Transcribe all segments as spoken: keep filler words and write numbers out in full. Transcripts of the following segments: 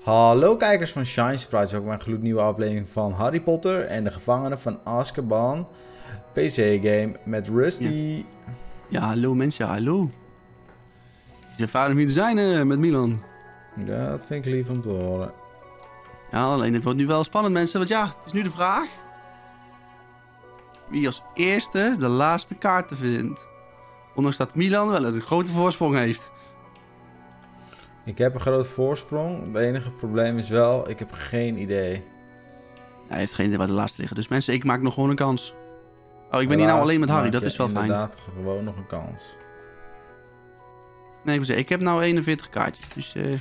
Hallo kijkers van Shine Sprites, ook bij een gloednieuwe aflevering van Harry Potter en de gevangenen van Azkaban P C-game met Rusty. Ja. ja, hallo mensen, hallo. Het is fijn om hier te zijn uh, met Milan. Ja, dat vind ik lief om te horen. Ja, alleen het wordt nu wel spannend mensen, want ja, het is nu de vraag wie als eerste de laatste kaarten vindt. Ondanks dat Milan wel een grote voorsprong heeft. Ik heb een groot voorsprong, het enige probleem is wel, ik heb geen idee. Hij heeft geen idee waar de laatste liggen, dus mensen, ik maak nog gewoon een kans. Oh, ik ben hier nou alleen met Harry, dat is wel fijn. Inderdaad, gewoon nog een kans. Nee, ik wil zeggen, ik heb nou eenenveertig kaartjes, dus... Uh...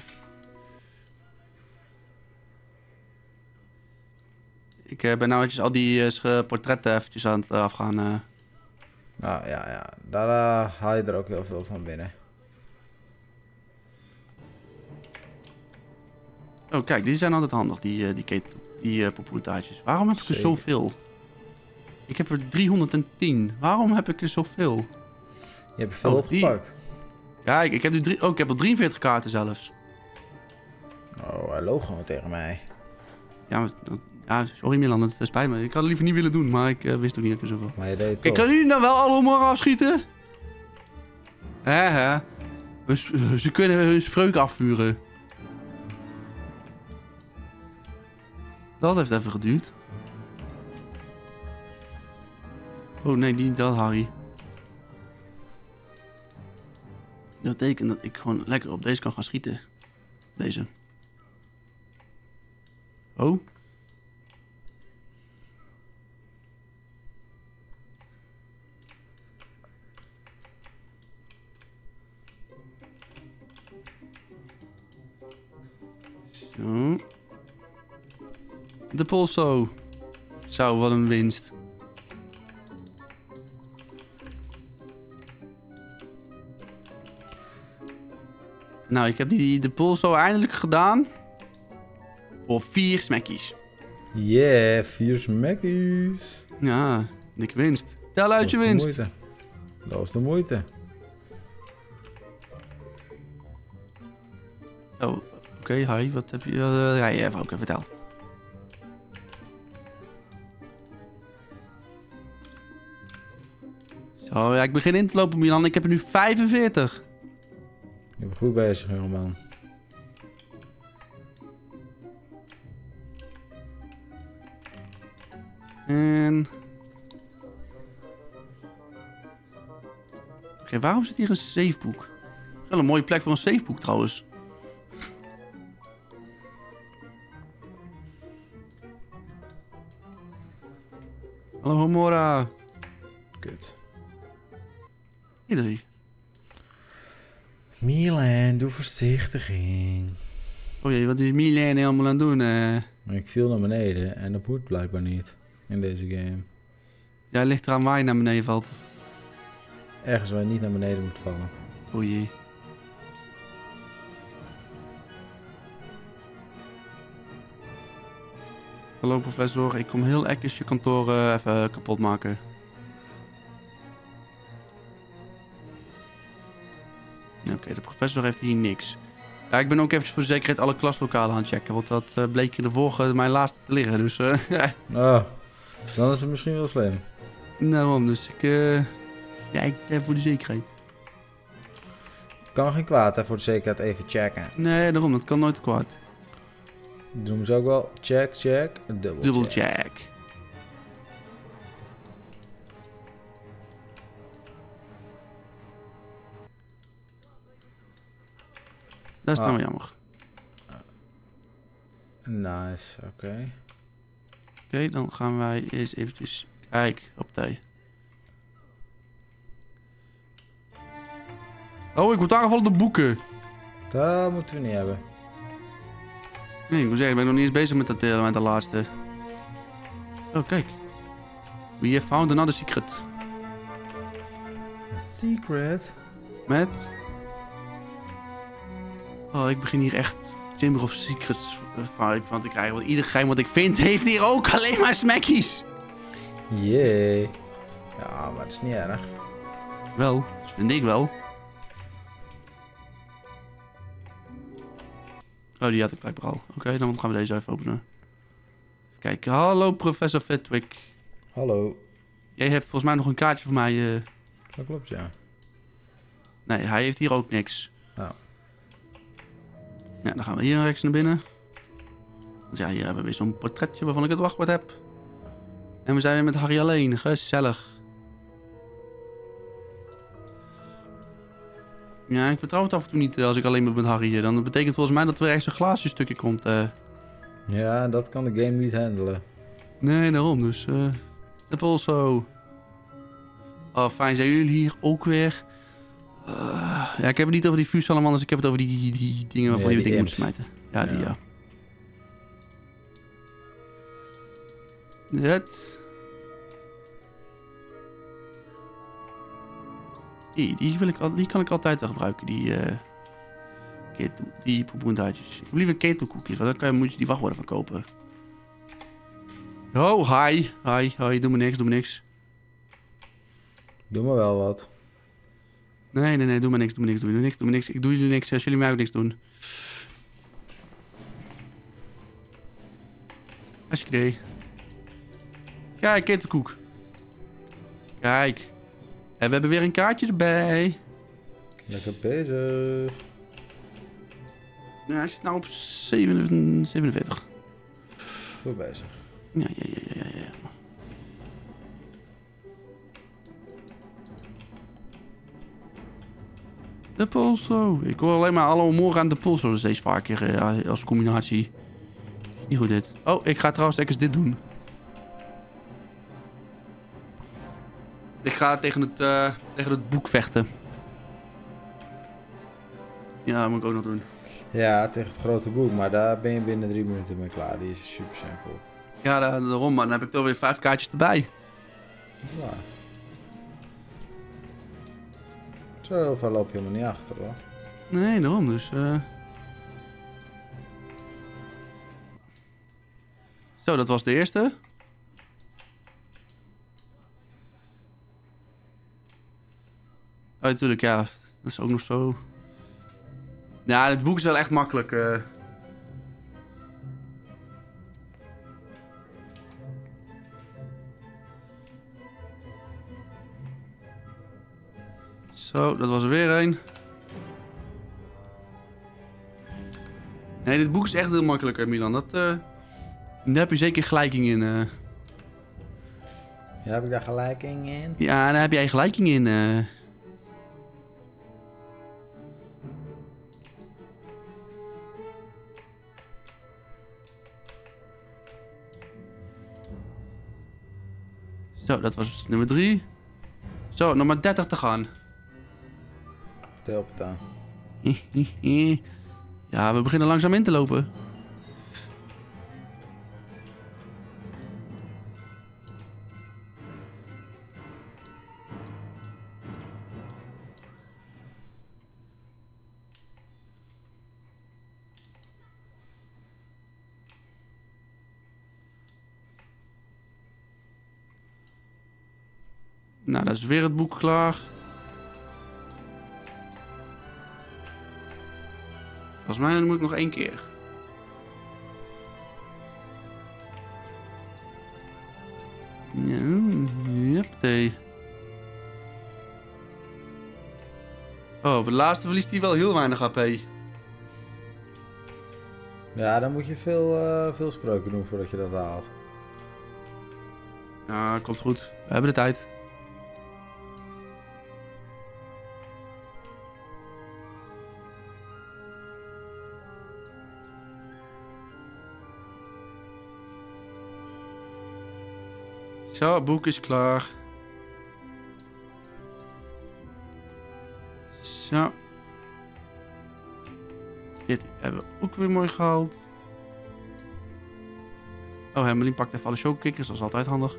Ik uh, ben nou eventjes al die uh, portretten eventjes aan het uh, afgaan. Uh... Nou ja, ja. daar uh, haal je er ook heel veel van binnen. Oh, kijk, die zijn altijd handig, die, uh, die, die uh, popoetaartjes. Waarom heb ik er zoveel? Ik heb er driehonderdtien. Waarom heb ik er zoveel? Je hebt er veel oh, opgepakt. Die... Kijk, ik heb nu drie... oh, ik heb al drieënveertig kaarten zelfs. Oh, hij loog gewoon tegen mij. Ja, maar, ja, sorry Milan, het spijt me. Ik had het liever niet willen doen, maar ik uh, wist ook niet dat ik er zoveel... Maar je deed het Kijk, toch. kan jullie nou wel allemaal afschieten? Hè, hè? Ze kunnen hun spreuk afvuren. Dat heeft even geduurd. Oh nee, niet dat, Harry. Dat betekent dat ik gewoon lekker op deze kan gaan schieten. Deze. Oh. Zo. De polso. Zo, wat een winst. Nou, ik heb die de polso eindelijk gedaan. Voor vier smackies. Yeah, vier smackies. Ja, dikke winst. Tel uit je winst. Moeite. Dat was de moeite. Oh, oké, okay, hi, wat heb je... Uh, ja, even ook even vertel. Zo, ja, ik begin in te lopen, Milan. Ik heb er nu vijfenveertig. Je bent goed bezig, jongeman. En... Oké, okay, waarom zit hier een safeboek? Dat is wel een mooie plek voor een safeboek trouwens. Hallo Homora. Kut. Iedereen. Milan, doe voorzichtiging. Oh jee, wat is Milan helemaal aan het doen? Uh... Ik viel naar beneden en dat moet blijkbaar niet in deze game. Ja, ligt eraan waar je naar beneden valt. Ergens waar je niet naar beneden moet vallen. Oh jee. Hallo professor, ik kom heel ekjes je kantoor uh, even kapot maken. Oké, okay, de professor heeft hier niks. Ja, ik ben ook eventjes voor de zekerheid alle klaslokalen aan het checken. Want dat uh, bleek in de vorige mijn laatste te liggen. Dus uh, oh, dan is het misschien wel slim. Daarom, dus ik... Uh, ja, ik even voor de zekerheid. Kan geen kwaad, hè, voor de zekerheid even checken. Nee, daarom, dat kan nooit kwaad. Doen ze ook wel check, check, double, double check. check. Dat is ah. nou jammer. Nice, oké. Okay. Oké, okay, dan gaan wij eens eventjes kijken op tijd. Oh, ik word aangevallen door boeken. Dat moeten we niet hebben. Nee, ik moet zeggen, ik ben nog niet eens bezig met dat deel, met de laatste. Oh, kijk. We have found another secret. A secret? Met... Oh, ik begin hier echt Chamber of Secrets vibe van te krijgen. Want ieder geheim wat ik vind, heeft hier ook alleen maar smackies. Jee. Ja, maar dat is niet erg. Wel, dat vind ik wel. Oh, die had ik blijkbaar al. Oké, okay, dan gaan we deze even openen. Kijk, hallo professor Fitwick. Hallo. Jij hebt volgens mij nog een kaartje voor mij. Uh... Dat klopt, ja. Nee, hij heeft hier ook niks. Oh. Ja, dan gaan we hier rechts naar binnen. Dus ja, hier hebben we weer zo'n portretje waarvan ik het wachtwoord heb. En we zijn weer met Harry alleen. Gezellig. Ja, ik vertrouw het af en toe niet als ik alleen ben met Harry. Dan betekent volgens mij dat er ergens een glaasje stukje komt. Uh. Ja, dat kan de game niet handelen. Nee, daarom dus. Uh, de polso. Oh, fijn. Zijn jullie hier ook weer? Uh, ja, ik heb het niet over die vuursalamanders. Ik heb het over die, die, die dingen waarvan nee, je dingen moet imps. smijten. Ja, die ja. ja. Het. Die, die, wil ik, die kan ik altijd wel gebruiken. Die, uh, ketel, die poepoentaartjes. Ik heb liever ketelkoekjes, want dan kan je, moet je die wachtwoorden van kopen. Oh, hi. Hi, hi. Doe me niks, doe me niks. Doe me wel wat. Nee, nee, nee. Doe me niks, doe me niks, doe me niks, doe me niks. Ik doe jullie niks als jullie mij ook niks doen. Hartstikke idee. Kijk, ketelkoek. Kijk. En we hebben weer een kaartje erbij. Lekker bezig. Ja, ik zit nou op zevenenveertig. Goed bezig. Ja, ja, ja, ja, ja. De polso. Ik hoor alleen maar alle morgen aan de polso steeds vaker uh, als combinatie. Niet goed dit. Oh, ik ga trouwens eens dit doen. Ik ga tegen het, uh, tegen het boek vechten. Ja, dat moet ik ook nog doen. Ja, tegen het grote boek, maar daar ben je binnen drie minuten mee klaar. Die is super simpel. Ja, daarom, maar dan heb ik toch weer vijf kaartjes erbij. Ja. Zo heel veel loop je helemaal niet achter, hoor. Nee, daarom dus. Uh... Zo, dat was de eerste. Oh, natuurlijk, ja. Dat is ook nog zo. Ja, het boek is wel echt makkelijk. Uh... Zo, dat was er weer een. Nee, dit boek is echt heel makkelijk, Milan. Dat, uh... Daar heb je zeker gelijking in. Uh... Ja, heb ik daar gelijking in? Ja, daar heb jij gelijking in. Uh... Zo, dat was nummer drie. Zo, nog maar dertig te gaan. Tel het aan. Ja, we beginnen langzaam in te lopen. Nou, dat is weer het boek klaar. Volgens mij moet ik nog één keer. Ja, jepte. Oh, op het laatste verliest hij wel heel weinig H P. Ja, dan moet je veel, uh, veel spreuken doen voordat je dat haalt. Ja, komt goed. We hebben de tijd. Zo, het boek is klaar. Zo. Dit hebben we ook weer mooi gehaald. Oh, Hermelien pakt even alle showkickers, dat is altijd handig.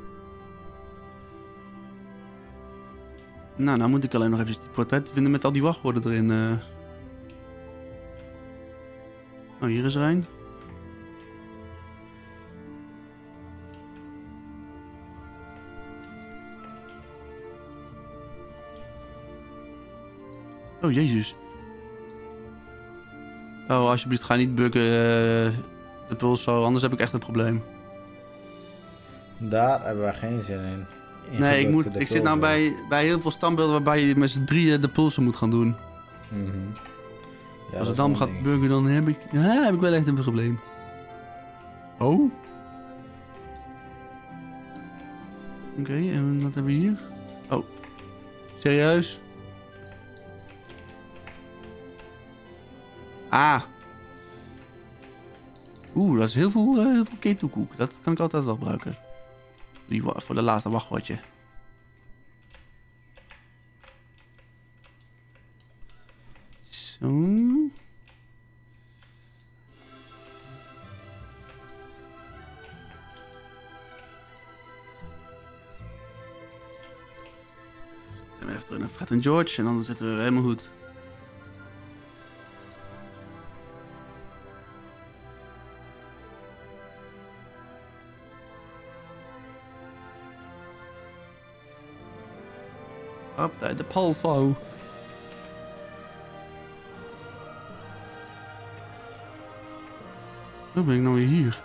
Nou, nou moet ik alleen nog even die portret vinden met al die wachtwoorden erin. Uh. Oh, hier is er een. Oh, jezus. Oh, alsjeblieft, ga niet buggen. Uh, de pulso, anders heb ik echt een probleem. Daar hebben we geen zin in. Nee, ik, moet, ik zit nou bij, bij heel veel standbeelden waarbij je met z'n drieën de pulsen moet gaan doen. Mm-hmm. Ja, als het dan gaat ding. buggen, dan heb ik, ja, heb ik wel echt een probleem. Oh. Oké, okay, en wat hebben we hier? Oh. Serieus? Ah. Oeh, dat is heel veel, uh, heel veel ketelkoek. Dat kan ik altijd wel gebruiken. Die, voor de laatste wachtwoordje. Zo. Even terug naar Fred en George en dan zitten we helemaal goed. Op de pulso. Hoe ben ik nou weer hier?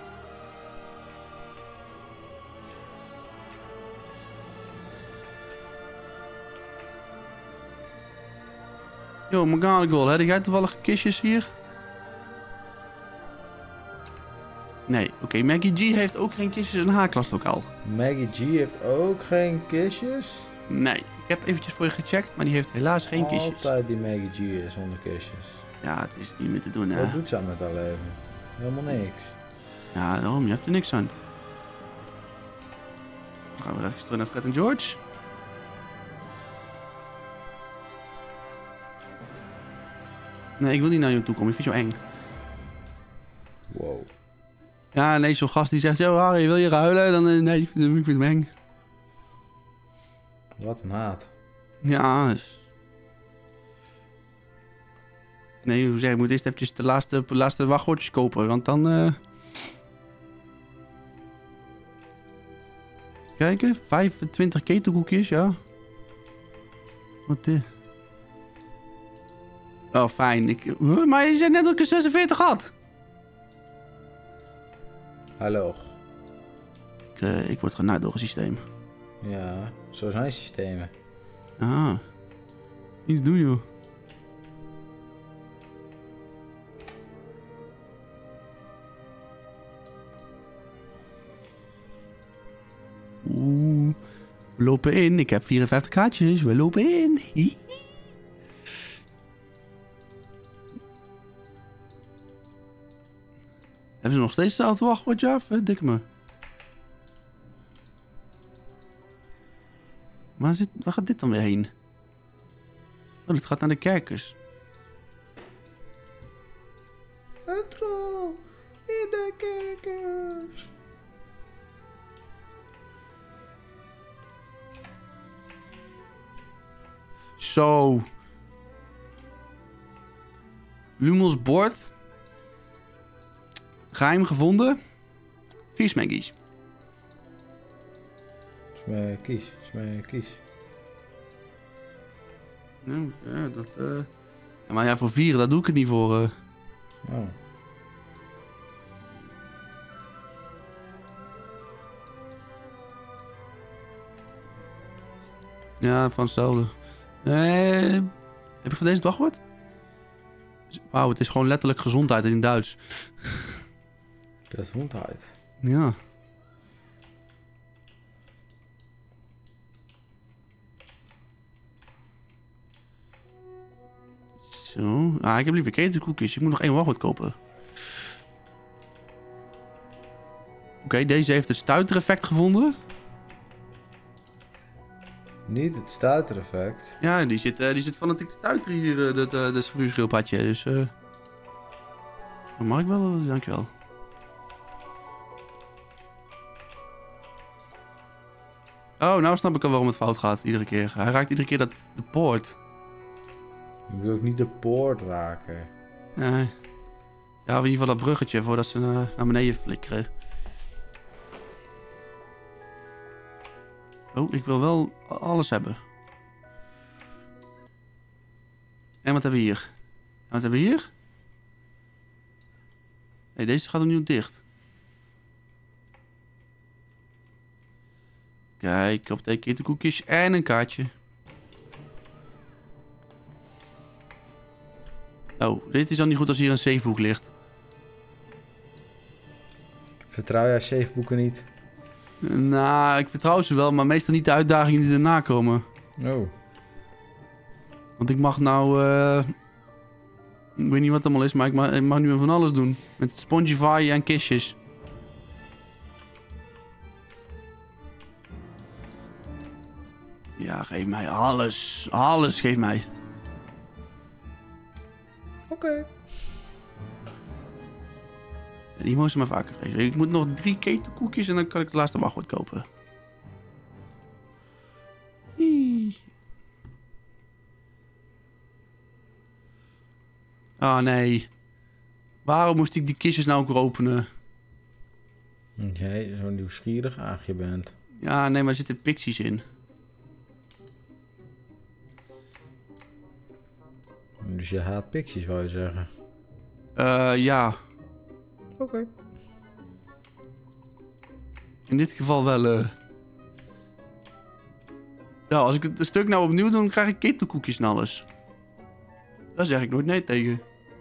Yo, McGonagall, heb jij toevallig kistjes hier? Nee, oké. Okay. Maggie G heeft ook geen kistjes in haar klaslokaal. Maggie G heeft ook geen kistjes? Nee, ik heb eventjes voor je gecheckt, maar die heeft helaas geen Altijd kistjes. Altijd die Maggie G is zonder kistjes. Ja, het is niet meer te doen, hè. Wat doet ze met haar leven? Helemaal niks. Ja, daarom, je hebt er niks aan. Dan gaan we even terug naar Fred en George. Nee, ik wil niet naar jou toe komen. Ik vind jou eng. Wow. Ja, nee, zo'n gast die zegt... Yo, Harry, wil je ruilen? Dan uh, nee, ik vind, ik vind hem eng. Wat een haat. Ja, dus... Nee, hoe zeg ik? Ik moet eerst eventjes de laatste, de laatste wachtwoordjes kopen. Want dan... Uh... Kijken, vijfentwintig ketelkoekjes, ja. Wat dit? Oh, fijn. Ik... Huh? Maar je zei net dat ik er zesenveertig had. Hallo. Ik, uh, ik word genaaid door een systeem. Ja, zo zijn systemen. Ah. Iets doen, joh. Oeh. We lopen in. Ik heb vierenvijftig kaartjes. We lopen in. Hihi. Hebben ze nog steeds hetzelfde wachtwoordje af? Dik me. Waar, zit, waar gaat dit dan weer heen? Oh, dit gaat naar de kerkers. Een troll in de kerkers. Zo. Lumos bord. Geheim gevonden. Vier smeggies. Smee, kies, smee, kies. Nou, ja, dat... Uh... Ja, maar ja, voor vieren, daar doe ik het niet voor. Uh... Oh. Ja, van hetzelfde. Uh... Heb ik van deze het wachtwoord? Wauw, het is gewoon letterlijk gezondheid in Duits. Gezondheid. Ja. Zo. Ah, ik heb liever ketelkoekjes. Ik moet nog één wachtwoord kopen. Oké, okay, deze heeft het stuitereffect gevonden. Niet het stuitereffect. Ja, die zit, uh, die zit fanatiek te stuiteren hier, uh, dat uh, dat schuurschildpadje. Dus, uh... dat mag ik wel, dankjewel. Oh, nou snap ik al waarom het fout gaat iedere keer. Hij raakt iedere keer dat, de poort. Je wil ook niet de poort raken. Nee. Ja, of in ieder geval dat bruggetje voordat ze uh, naar beneden flikkeren. Oh, ik wil wel alles hebben. En wat hebben we hier? Wat hebben we hier? Nee, deze gaat opnieuw dicht. Kijk, op twee koekjes en een kaartje. Oh, dit is dan niet goed als hier een safeboek ligt. Vertrouw jij safeboeken niet? Nou, ik vertrouw ze wel, maar meestal niet de uitdagingen die erna komen. Oh. Want ik mag nou... Uh, ik weet niet wat het allemaal is, maar ik mag, ik mag nu van alles doen. Met Spongify en kistjes. Ja, geef mij alles. Alles geef mij. Oké. Okay. Die moest ze maar vaker geven. Ik moet nog drie ketelkoekjes en dan kan ik het laatste wachtwoord kopen. Hie. Oh nee. Waarom moest ik die kistjes nou ook weer openen? Dat jij zo'n nieuwsgierig aagje bent. Ja, nee, maar er zitten pixies in. Dus je haat pixies, wou je zeggen? Uh, ja. Oké. Okay. In dit geval wel... Uh... Ja, als ik het een stuk nou opnieuw doe, dan krijg ik ketelkoekjes en alles. Daar zeg ik nooit nee tegen.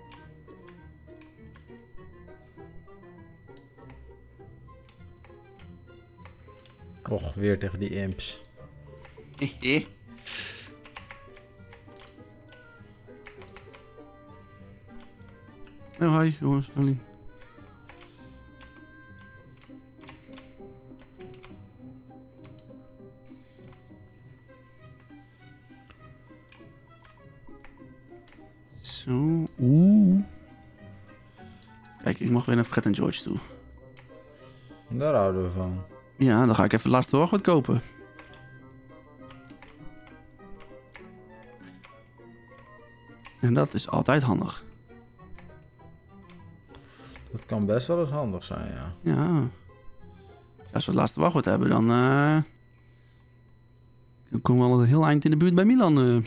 Och, weer tegen die imps. Hehe. Oh, hi jongens, Aline. Zo, oeh. Kijk, ik mag weer naar Fred en George toe. Daar houden we van. Ja, dan ga ik even het laatste wachtwoord kopen. En dat is altijd handig. Dat kan best wel eens handig zijn, ja. Ja. Als we het laatste wachtwoord hebben, dan... Uh... dan komen we al een heel eind in de buurt bij Milan. Uh.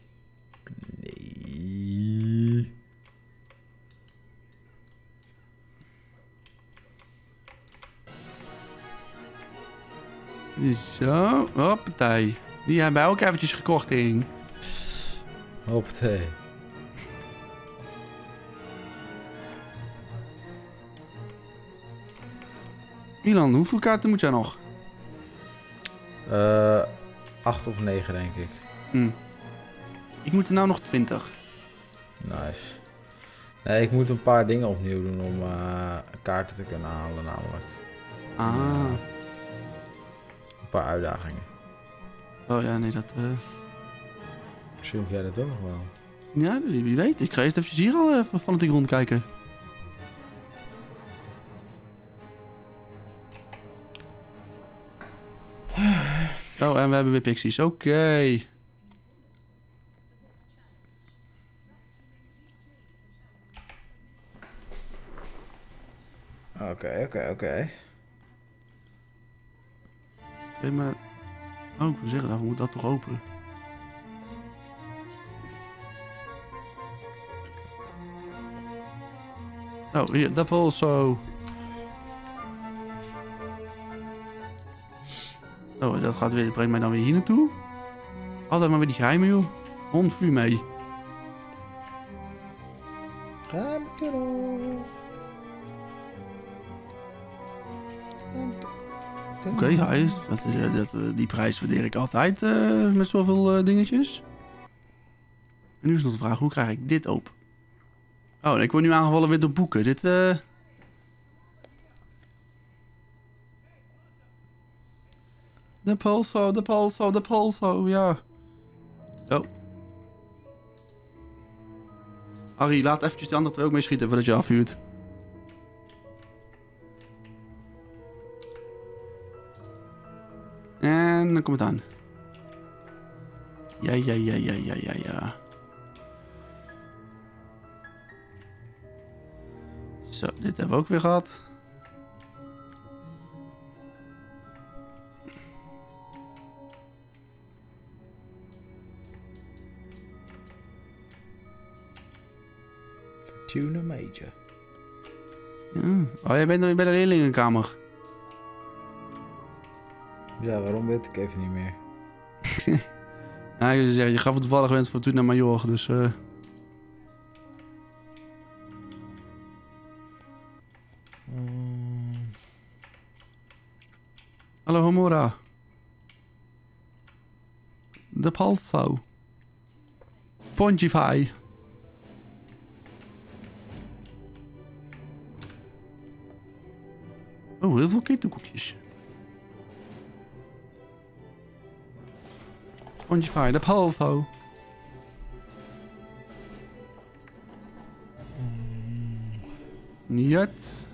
Nee. Zo, hoppatee. Die hebben wij ook eventjes gekocht in. Hoppatee. Milan, hoeveel kaarten moet jij nog? Uh, acht of negen, denk ik. Hm. Ik moet er nou nog twintig. Nice. Nee, ik moet een paar dingen opnieuw doen om uh, kaarten te kunnen halen, namelijk. Ah. Uh, een paar uitdagingen. Oh ja, nee, dat... Uh... Misschien heb jij dat ook nog wel. Ja, wie weet. Ik ga eerst even hier al even van het rondkijken. Oh, en we hebben weer pixies. Oké. Okay. Oké, okay, oké, okay, oké. Okay. Okay, maar... Oh, ik wil zeggen, daarvoor moet dat toch open? Oh, hier, dat also. Oh, dat gaat weer, brengt mij dan weer hier naartoe. Altijd maar weer die geheimen, joh. Hond vuur mee. Geheime tunnel. Oké, okay, ja, dat is, dat, die prijs waardeer ik altijd uh, met zoveel uh, dingetjes. En nu is nog de vraag, hoe krijg ik dit open? Oh, ik word nu aangevallen weer door boeken. Dit, uh... De Pulso, de Pulso, de Pulso, ja. Oh. Harry, laat eventjes de andere twee ook mee schieten voordat je afvuurt. En dan komt het aan. Ja, ja, ja, ja, ja, ja, ja. Zo, dit hebben we ook weer gehad. Fortuna Major. Ja. Oh, jij bent nog bij de leerlingenkamer. Ja, waarom weet ik even niet meer. Ja, je, zeggen, je gaf het toevallig wens van toen naar Major, dus... Uh... Um... Hallo Homora. De Palso. Spongify. Oh, heel veel ketelkoekjes. Spongify, de Palso. Niet.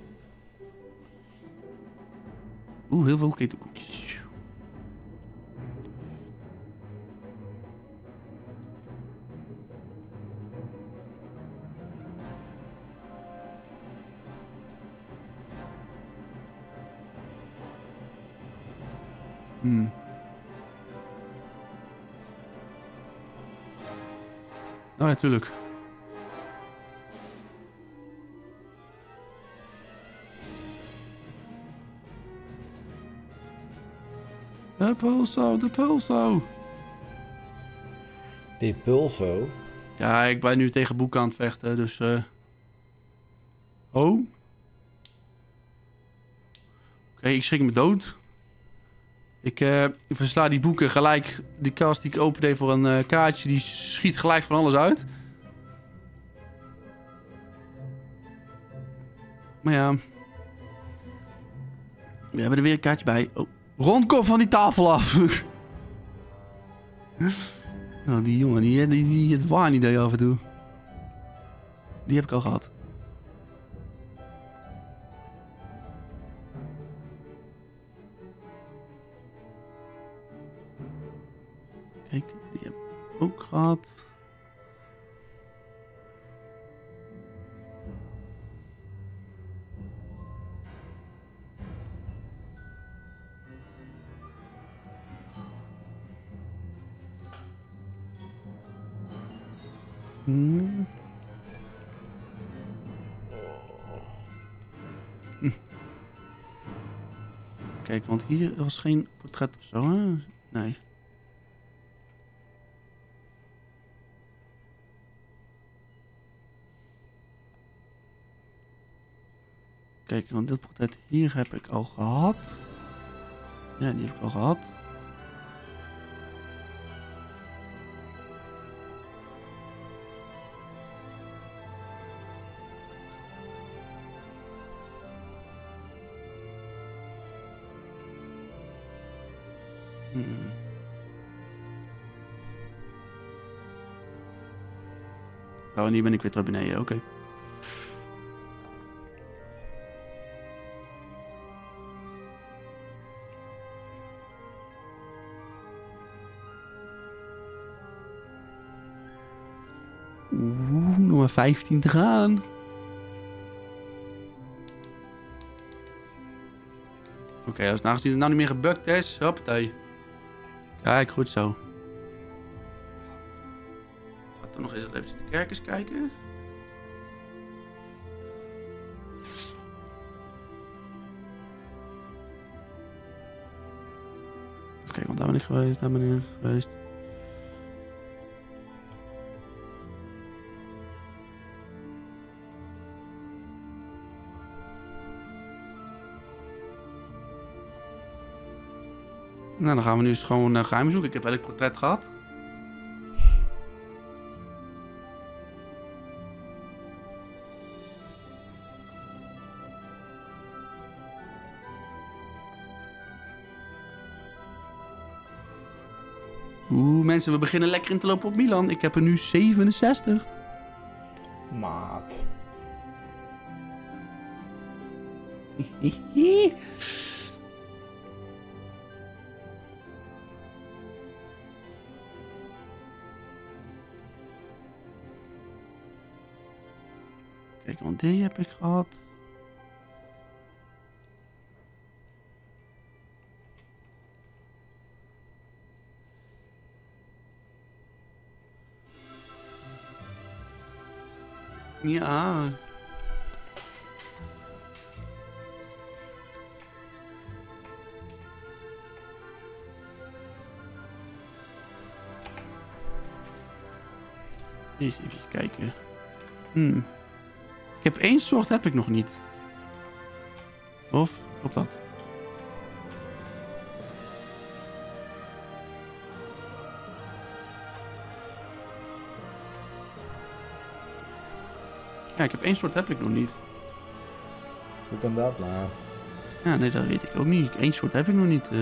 Oeh, heel veel ketelkoekjes. Hmm. Oh ja, tuurlijk. De Pulso, de Pulso. Die Pulso? Ja, ik ben nu tegen boeken aan het vechten, dus... Uh... Oh? Oké, okay, ik schrik me dood. Ik, uh, ik versla die boeken gelijk. Die kast die ik opende voor een uh, kaartje, die schiet gelijk van alles uit. Maar ja... We hebben er weer een kaartje bij. Oh. Ron, kom van die tafel af! Nou, die jongen, die, die, die het waanidee af en toe. Die heb ik al gehad. Kijk, die heb ik ook gehad. Hmm. Hm. Kijk, want hier was geen portret of zo, hè? Nee. Kijk, want dit portret hier heb ik al gehad. Ja, die heb ik al gehad. Hmm. Oh, en hier ben ik weer terug beneden, oké. Okay. Oeh, nog maar vijftien te gaan. Oké, okay, als het nou niet meer gebukt is, hoppatee. Kijk, goed zo. Ga toch nog eens even in de kerk eens kijken. Even kijken, want daar ben ik geweest, daar ben ik geweest. Nou, dan gaan we nu eens gewoon uh, geheim zoeken. Ik heb elk portret gehad. Oeh, mensen, we beginnen lekker in te lopen op Milan. Ik heb er nu zevenenzestig. Maat. Kijk, want die heb ik gehad. Ja. Eens even kijken. Hmm. Ik heb één soort heb ik nog niet. Of klopt dat? Ja, ik heb één soort heb ik nog niet. Hoe kan dat nou? Ja, nee, dat weet ik ook niet. Eén soort heb ik nog niet. Uh...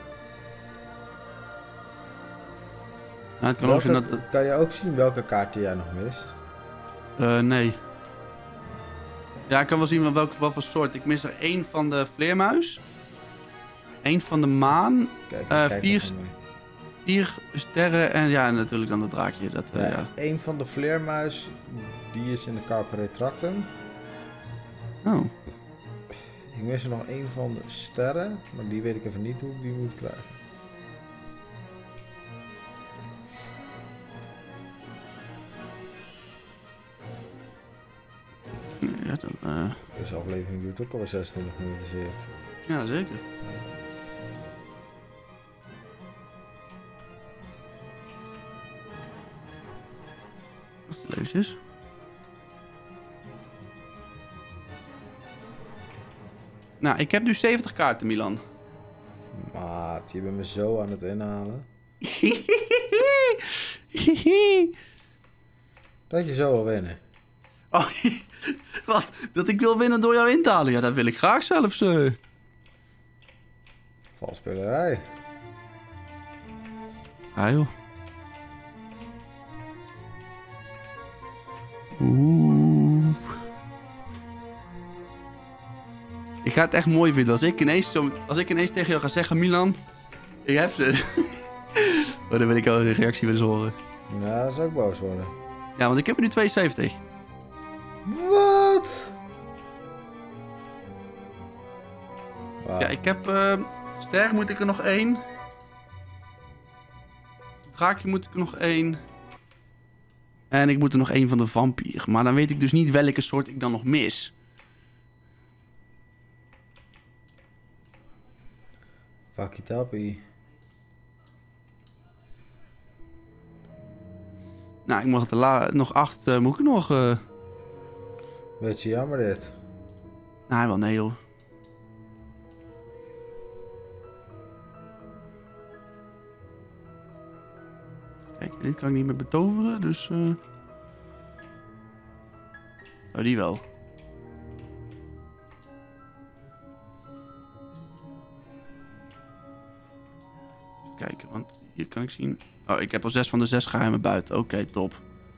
Nou, het kan ook Welke, zijn dat... Kan je ook zien welke kaarten jij nog mist? Uh, nee. Ja, ik kan wel zien welke, wat voor soort. Ik mis er één van de vleermuis. Eén van de maan. Kijk, uh, kijk vier, vier sterren en ja, natuurlijk dan dat draakje. Dat, uh, ja, ja. Eén van de vleermuis, die is in de Carpe Retractum. Oh. Ik mis er nog één van de sterren, maar die weet ik even niet hoe ik die moet krijgen. Ja, dan, uh... Deze aflevering duurt ook al zesentwintig minuten zeer. Ja, zeker. Wat is de leefjes? Nou, ik heb nu zeventig kaarten, Milan. Maat, je bent me zo aan het inhalen. Dat je zo wil winnen. Oh, wat? Dat ik wil winnen door jou in te halen? Ja, dat wil ik graag zelfs. Uh... Valspelerij. Ah, joh. Oeh. Ik ga het echt mooi vinden als ik ineens, zo, als ik ineens tegen jou ga zeggen, Milan, ik heb ze. Oh, dan wil ik wel een reactie willen horen. Ja, dat zou ik boos worden. Ja, want ik heb er nu tweeënzeventig. Wat? Wow. Ja, ik heb... Uh, ster moet ik er nog één. Draakje moet ik er nog één. En ik moet er nog één van de vampier. Maar dan weet ik dus niet welke soort ik dan nog mis. Fucky tappy. Nou, ik mag er la nog acht... Uh, moet ik nog... Uh... Beetje jammer dit. Nee, wel nee joh. Kijk, dit kan ik niet meer betoveren, dus... Uh... Oh, die wel. Even kijken, want hier kan ik zien... Oh, ik heb al zes van de zes geheimen buiten. Oké, okay, top.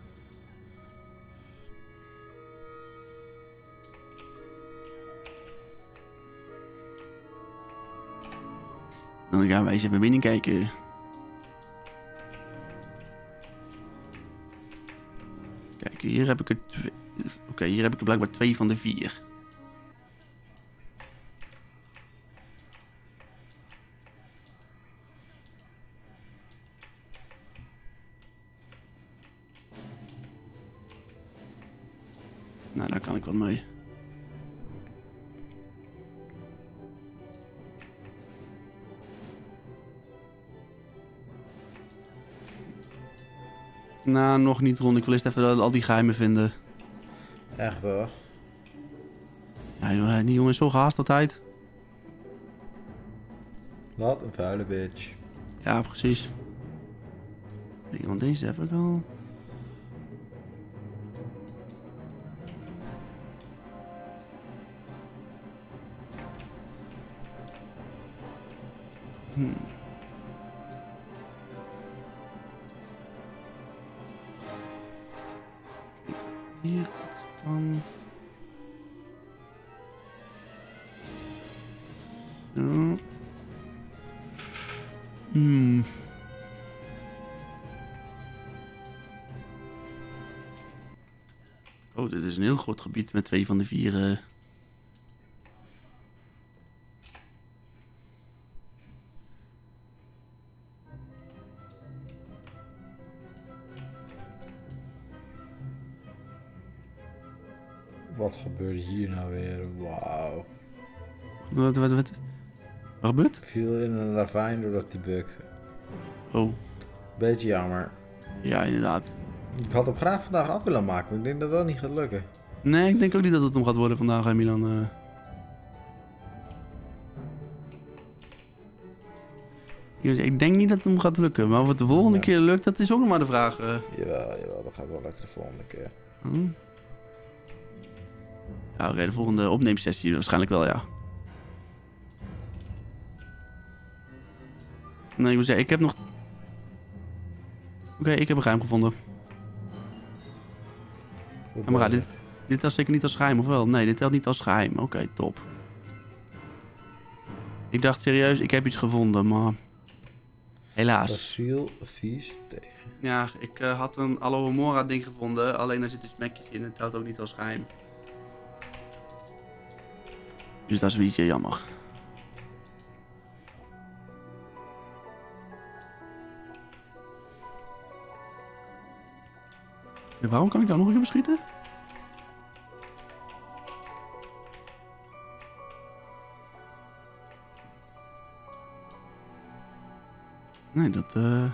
Dan gaan wij eens even binnenkijken. Kijk, hier heb ik er twee. Oké, okay, hier heb ik er blijkbaar twee van de vier. Nou, daar kan ik wat mee. Nou, nog niet, Ron. Ik wil eerst even al die geheimen vinden. Echt hoor. Ja, joh, die jongen is zo gehaast altijd. Wat een vuile bitch. Ja, precies. Want deze heb ik al. Hmm. Hier dan. Zo. Hmm. Oh, dit is een heel groot gebied met twee van de vier. Uh... Wat gebeurde hier nou weer? Wauw. Wat, wat, wat? Wat gebeurt? Ik viel in een ravijn doordat die bukte. Oh. Beetje jammer. Ja, inderdaad. Ik had hem graag vandaag af willen maken, maar ik denk dat dat niet gaat lukken. Nee, ik denk ook niet dat het om gaat worden vandaag, hè, Milan. Uh... Ik denk niet dat het hem gaat lukken. Maar of het de volgende ja. keer lukt, dat is ook nog maar de vraag. Uh... Jawel, jawel, dat gaat wel lekker de volgende keer. Hm. Ja, oké, okay, de volgende opneemsessie waarschijnlijk wel, ja. Nee, ik moet zeggen, ik heb nog... Oké, okay, ik heb een geheim gevonden. Goed, maar dit, dit telt zeker niet als geheim, of wel? Nee, dit telt niet als geheim. Oké, okay, top. Ik dacht serieus, ik heb iets gevonden, maar... Helaas. Dat viel vies tegen. Ja, ik uh, had een Alohomora ding gevonden, alleen daar zitten smekjes in. Het telt ook niet als geheim. Dus dat is een beetje jammer. En waarom kan ik daar nog een keer beschieten? Nee, dat... Uh...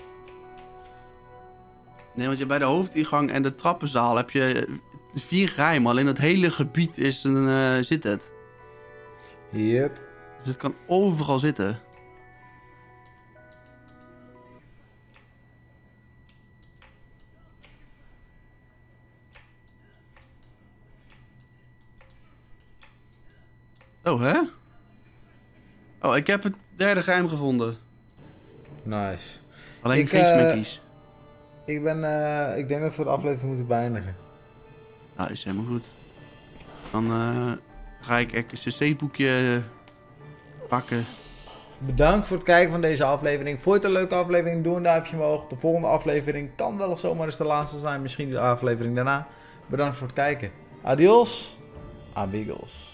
Nee, want je bij de hoofdingang en de trappenzaal heb je vier geheimen. Alleen het hele gebied is een, uh, zit het. Yep. Dus het kan overal zitten. Oh, hè? Oh, ik heb het derde geheim gevonden. Nice. Alleen ik, geen smekkies. Uh, ik ben, uh, ik denk dat we de aflevering moeten beëindigen. Nou, is helemaal goed. Dan uh, ga ik even een safe-boekje pakken. Bedankt voor het kijken van deze aflevering. Vond je het een leuke aflevering? Doe een duimpje omhoog. De volgende aflevering kan wel zomaar eens de laatste zijn. Misschien de aflevering daarna. Bedankt voor het kijken. Adios. Amigos.